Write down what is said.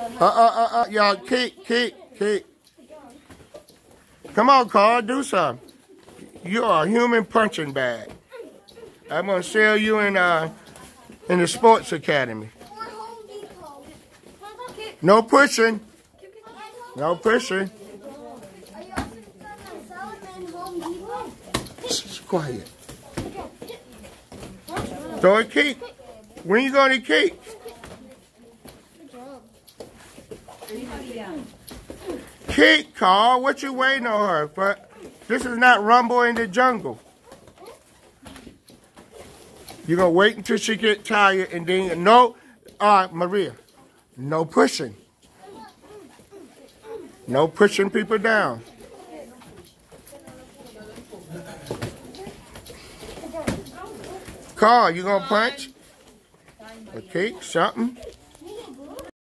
Y'all, kick. Come on, Carl, do something. You are a human punching bag. I'm gonna sell you in the sports academy. No pushing. No pushing. Quiet. Throw a kick. When you gonna kick? Kick, Carl. What you waiting on her for? This is not Rumble in the Jungle. You're gonna wait until she get tired and then no. Maria. No pushing. No pushing people down. Carl, you gonna punch? A kick? Something?